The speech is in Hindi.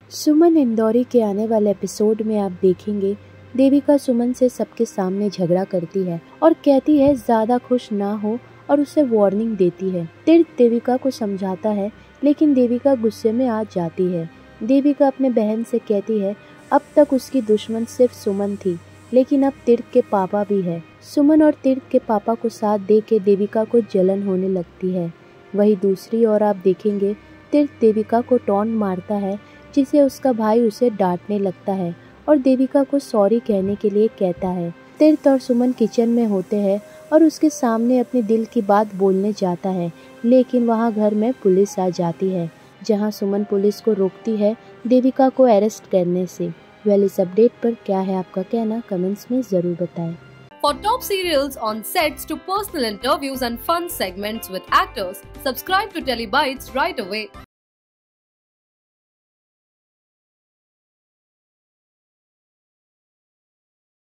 सुमन इंदौरी के आने वाले एपिसोड में आप देखेंगे देविका सुमन से सबके सामने झगड़ा करती है और कहती है ज्यादा खुश ना हो और उसे वार्निंग देती है। तीर्थ देविका को समझाता है लेकिन देविका गुस्से में आ जाती है। देविका अपने बहन से कहती है अब तक उसकी दुश्मन सिर्फ सुमन थी लेकिन अब तीर्थ के पापा भी है। सुमन और तीर्थ के पापा को साथ दे के देविका को जलन होने लगती है। वही दूसरी ओर आप देखेंगे तीर्थ देविका को टॉन्ट मारता है जिसे उसका भाई उसे डांटने लगता है और देविका को सॉरी कहने के लिए कहता है। तीर्थ और सुमन किचन में होते हैं और उसके सामने अपने दिल की बात बोलने जाता है लेकिन वहाँ घर में पुलिस आ जाती है जहाँ सुमन पुलिस को रोकती है देविका को अरेस्ट करने से। इस अपडेट पर क्या है आपका कहना कमेंट्स में जरूर बताएं। For top serials on sets to personal interviews and fun segments with actors, subscribe to Telebytes right away.